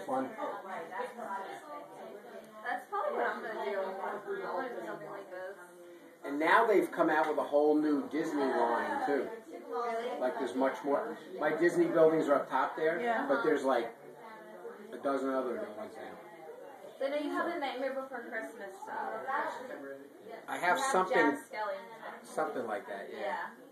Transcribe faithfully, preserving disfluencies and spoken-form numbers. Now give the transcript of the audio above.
fun. That's probably what I'm gonna do. I want to do something like this. And now they've come out with a whole new Disney line too. Really? Like there's much more. My Disney buildings are up top there, Yeah. but there's like a dozen other new ones now. So I know you have a Nightmare Before Christmas. Uh, I have you have something, Jack Skellington. something like that. Yeah. Yeah.